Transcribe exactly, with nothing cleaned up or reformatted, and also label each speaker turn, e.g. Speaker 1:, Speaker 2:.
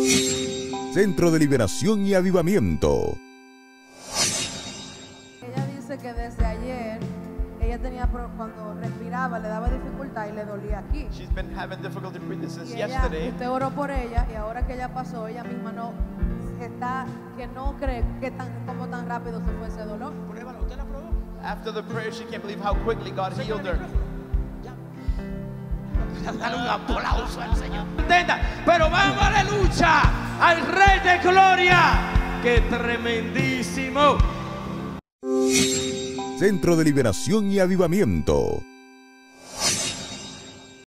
Speaker 1: Centro de Liberación y Avivamiento.
Speaker 2: Ella dice que desde ayer ella tenía, cuando respiraba le daba dificultad y le dolía aquí.
Speaker 3: She's been having difficulty breathing since
Speaker 2: Y ella,
Speaker 3: yesterday.
Speaker 2: usted oró por ella y ahora que ella pasó, ella misma no está, que no cree que tan, como tan rápido se fue ese dolor.
Speaker 4: Pruébalo, ¿usted la probó?
Speaker 3: After the prayer, she can't believe how quickly God healed her.
Speaker 4: Dale un aplauso al Señor. Pero vamos a la lucha al Rey de Gloria. ¡Qué tremendísimo!
Speaker 1: Centro de Liberación y Avivamiento.